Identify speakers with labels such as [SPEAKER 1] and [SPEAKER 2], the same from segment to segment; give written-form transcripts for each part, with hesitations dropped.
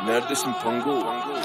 [SPEAKER 1] Neredesin Pango?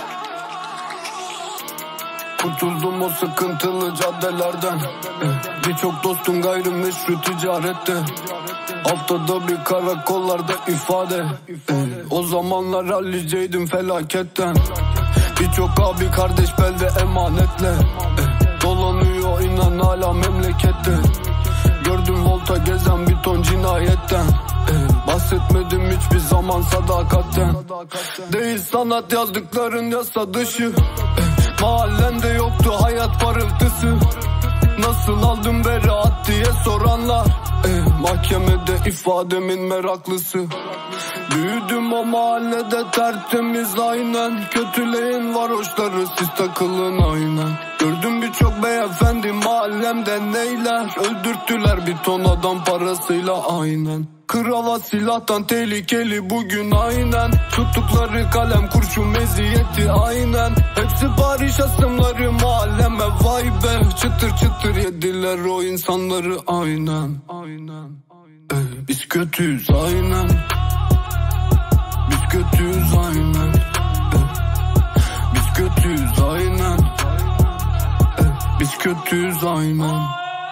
[SPEAKER 2] Kurtuldum o sıkıntılı caddelerden. Birçok dostum gayrimeşru ticarette. Haftada bir karakollarda ifade. O zamanlar halliceydim felaketten. Birçok abi kardeş belde emanetle. Dolanıyor inan hala memlekette. Gördüm volta gezen bir ton cinayetten. Bahsetmedim hiçbir zaman sadakatten. Değil sanat yazdıkların yasa dışı. Mahallende yoktu hayat parıltısı. Nasıl aldım beraat diye soranlar. Mahkemede ifademin meraklısı. Büyüdüm o mahallede tertemiz aynen. Kötüleyin varoşları siz takılın aynen. Gördüm birçok beyefendi mahallemde neyler. Öldürttüler bir ton adam parasıyla aynen. Kravat silahtan tehlikeli bugün aynen. Tuttukları kalem kurşun meziyeti aynen. Hepsi Paris asımları mahalleme vay be. Çıtır çıtır yediler o insanları aynen. Biz kötüyüz aynen. Biz kötüyüz aynen. Biz kötüyüz aynen. Biz kötüyüz aynen.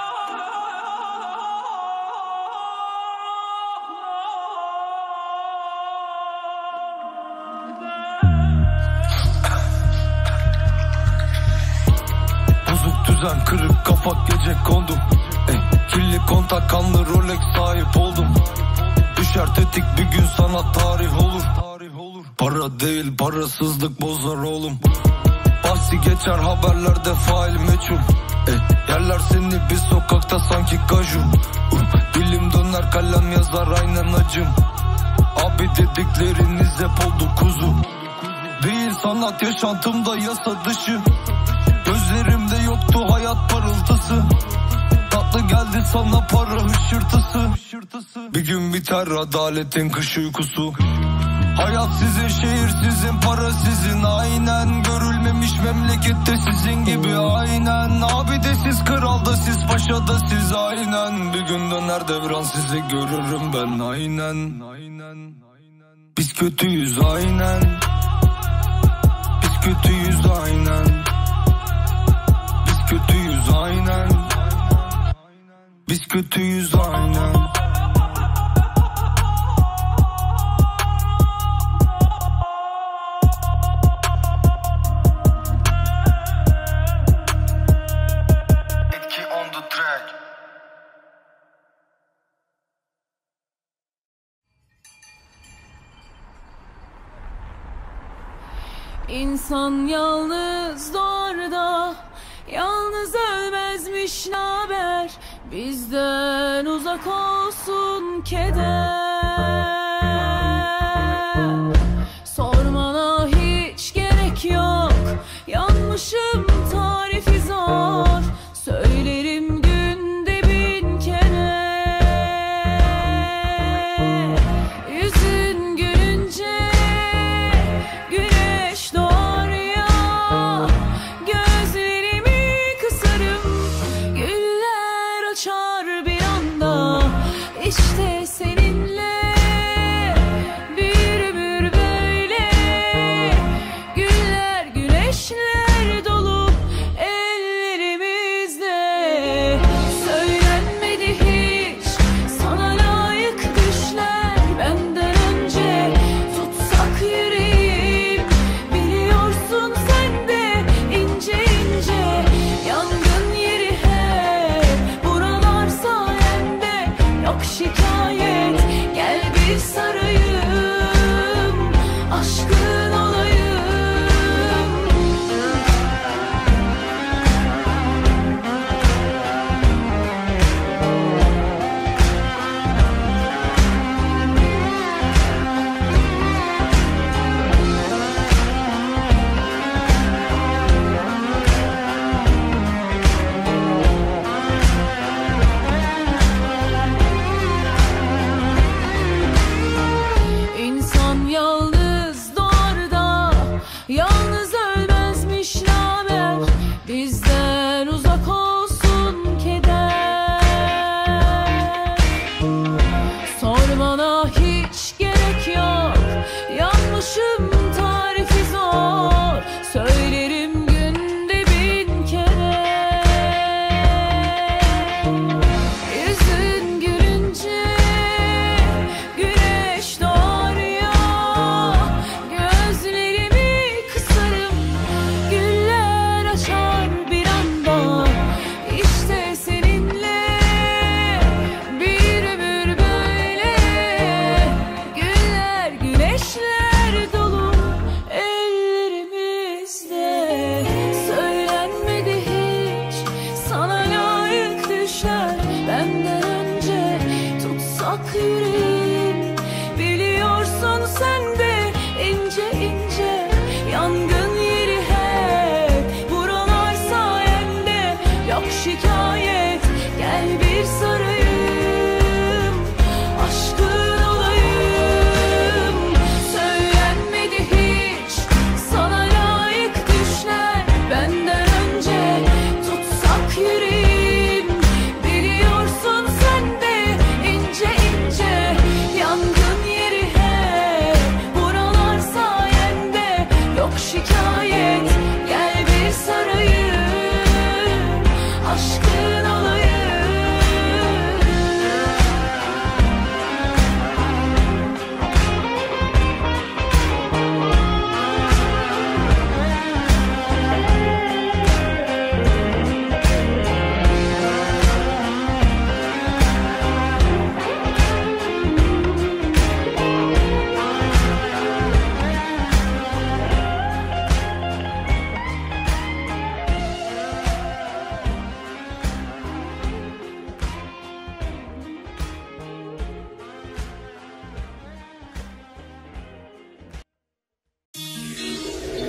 [SPEAKER 3] Bozuk düzen kırık kafa gece kondum. Kirli kontak kanlı Rolex sahip oldum. Düşer tetik bir gün sana tarih olur. Para değil parasızlık bozar oğlum. Bahsi geçer haberlerde fail meçhul. Yerler seni bir sokakta sanki kaju. Dilim döner kalem yazar aynen acım. Abi dedikleriniz hep oldu kuzu. Değil sanat yaşantımda yasa dışı. Gözlerimde yoktu hayat parıltısı. Tatlı geldi sana para hışırtısı. Bir gün biter adaletin kış uykusu. Hayat sizin, şehir sizin, para sizin aynen. Görülmemiş memlekette sizin gibi aynen. Abi de siz, kral da siz, paşa da siz aynen. Bir gün döner devran sizi görürüm ben aynen. Biz kötüyüz aynen. Biz kötüyüz aynen. Biz kötüyüz aynen. Biz kötüyüz aynen.
[SPEAKER 4] İnsan yalnız doğar da yalnız ölmezmiş naber. Bizden uzak olsun keder. Sormana hiç gerek yok. Yanmışım tarifi zor. Söylerim günde 1000 kere. Yüzün gülünce güneş doğar ya. Gözlerimi kısarım. Güller açar bir anda. İşte seninle bir ömür böyle. Güller güneşler dolu ellerimizde. Söylenmedi hiç sana layık düşler benden önce. Tutsak yüreğim biliyorsun sen de ince ince. Yangın yeri hep buralar sayende. Yok şikayet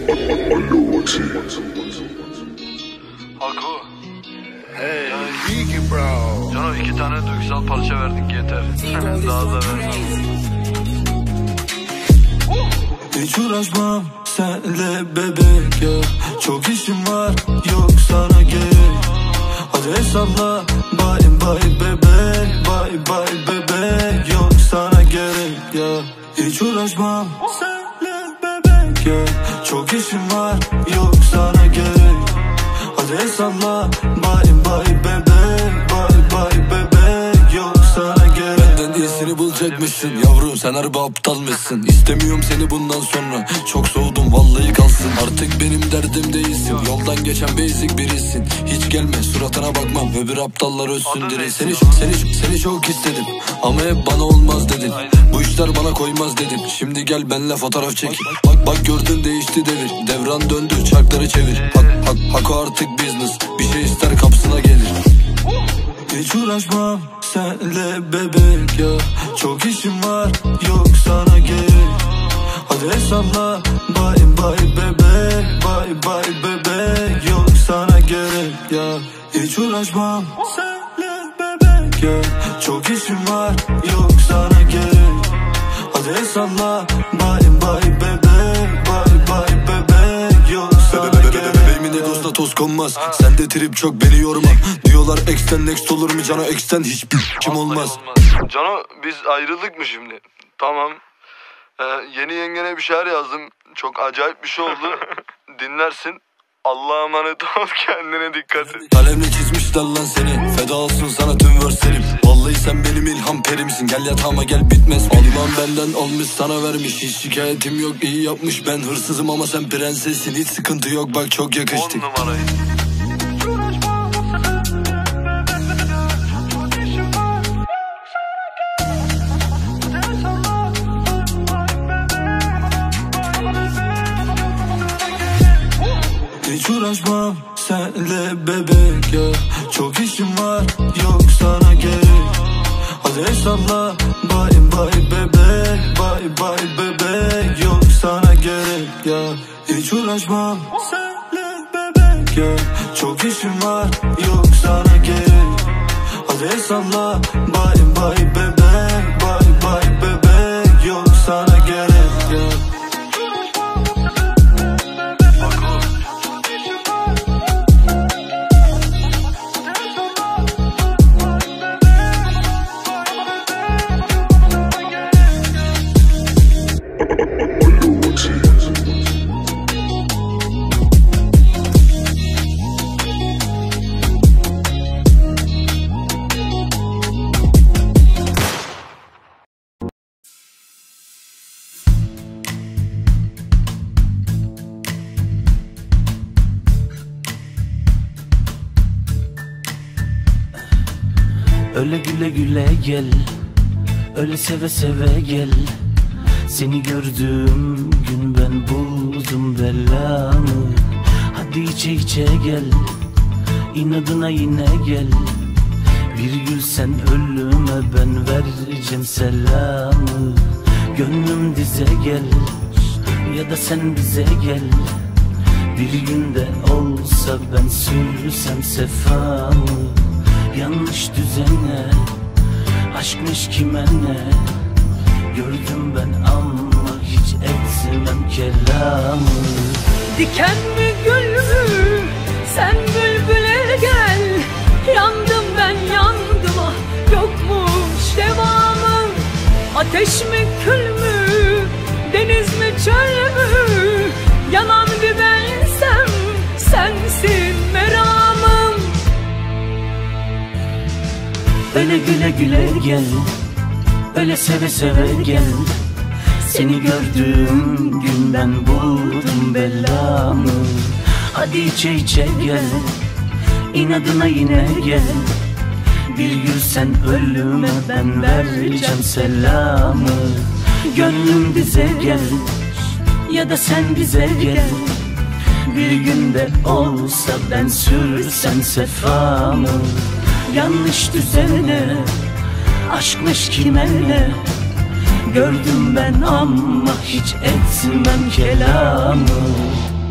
[SPEAKER 3] Ako. Hey. Cano 2 tane duygusal parça verdik yeter. Daha da vermem.
[SPEAKER 1] Hiç uğraşmam senle bebek ya. Çok işim var, yok sana gerek. Hadi hesapla, bye bye bebek, bye bye bebek. Yok sana gerek ya. Hiç uğraşmam senle bebek ya. Çok işim var, yok sana gerek. Hadi hesapla, bye bye bebek, bye bye bebek. Yok sana gerek.
[SPEAKER 2] Benden iyisini bulacakmışsın yavrum, sen harbi aptalmışsın. İstemiyorum seni bundan sonra, çok soğudum vallahi kalsın. Artık benim derdim değilsin, yoldan geçen basic birisin. Hiç gelme suratına bakmam, öbür aptallar ölsün diri. Seni çok istedim ama hep bana olmaz dedin. Bu işler bana koymaz dedim. Şimdi gel benle fotoğraf çekin. Bak gördün değişti devir, devran döndü çarkları çevir. Hako artık business, bir şey ister kapısına gelir.
[SPEAKER 1] Hiç uğraşmam senle bebek ya. Çok işim var, yok sana gerek. Hadi hesapla, bye bye bebek, bye bye bebek. Yok sana gerek ya. Hiç uğraşmam senle bebek ya. Çok işim var, yok sana gerek. Hadi hesapla, bye bye bebek, bye bye bebek. Yok sana gerek.
[SPEAKER 2] Bebeğimin egosuna toz konmaz, sende trip çok beni yorma. Diyorlar ex'ten next olur mu Cano, ex'ten hiçbir kim olmaz.
[SPEAKER 3] Cano biz ayrıldık mı şimdi? Tamam. Yeni yengene bir şeyler yazdım. Çok acayip bir şey oldu. Dinlersin. Allah'a emanet ol, kendine dikkat et.
[SPEAKER 2] Kalemle çizmişler lan seni, feda olsun sana tüm verslerim. Vallahi sen benim ilham perimsin, gel yatağıma gel bitmez. Allah'ım benden almış sana vermiş, hiç şikayetim yok, iyi yapmış. Ben hırsızım ama sen prensessin, hiç sıkıntı yok bak çok yakıştık.
[SPEAKER 3] 10 numarayı.
[SPEAKER 1] Hiç uğraşmam senle bebek ya. Çok işim var, yok sana gerek. Hadi hesapla, bye bye bebek, bye bye bebek. Yok sana gerek ya. Hiç uğraşmam senle bebek ya. Çok işim var, yok sana gerek. Hadi hesapla, bye bye bebek, bye bye bebek. Yok sana gerek ya.
[SPEAKER 5] Öyle güle güle gel, öyle seve seve gel. Seni gördüğüm gün ben buldum belamı. Hadi içe içe gel, inadına yine gel. Bir gül sen ölüme ben vereceğim selamı. Gönlüm dize gel, ya da sen bize gel. Bir günde olsa ben sürsem sefamı. Yanlış düzene, aşkmış kime ne? Gördüm ben ama hiç etmem kelamı.
[SPEAKER 4] Diken mi gül mü? Sen bülbüle gel. Yandım ben yandım, ah yokmuş devamı. Ateş mi kül mü? Deniz mi çöl mü? Yanan bir bensem sensin meramım.
[SPEAKER 5] Öyle güle güle gel, öyle seve seve gel. Seni gördüğüm gün ben buldum belamı. Hadi içe içe gel, inadına yine gel. Bir gül sen ölüme ben vereceğim selamı. Gönlüm bize gel, ya da sen bize gel. Bir günde olsa ben sürsem sefamı. Yanlış düzene, aşkmış kime ne? Gördüm ben ama hiç etmem kelamı.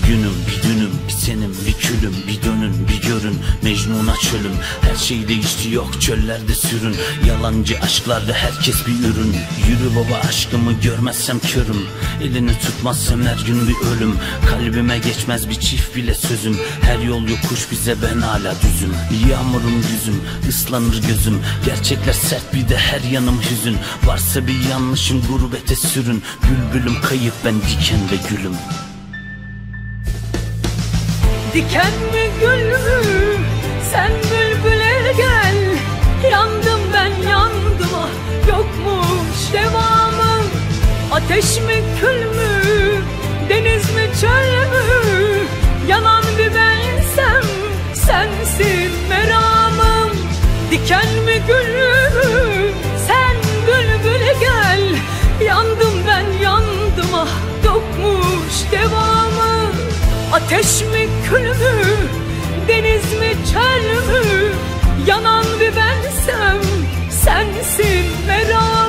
[SPEAKER 5] bir günüm, bir dünüm, bir senim, bir külüm, bir dönün, bir görün, Mecnun'a çölüm. Her şey değişti, yok çöllerde sürün, yalancı aşklarda herkes bir ürün. Yürü baba, aşkımı görmezsem körüm, elini tutmazsam her gün bir ölüm. Kalbime geçmez bir çift bile sözüm, her yol yokuş bize, ben hala düzüm. Yağmurum yüzüm, ıslanır gözüm, gerçekler sert bir de her yanım hüzün. Varsa bir yanlışım gurbete sürün, bülbülüm kayıp, ben diken ve gülüm.
[SPEAKER 4] Diken mi gül mü sen bülbüle gel, yandım ben yandım ah yokmuş devamı. Ateş mi kül mü deniz mi çöl mü, yanan bir bensem sensin meramım. Diken mi gül mü sen bülbüle gel, yandım ben yandım ah yokmuş devamı. Ateş mi kül mü deniz mi çöl mü, yanan bir bensem sensin meram.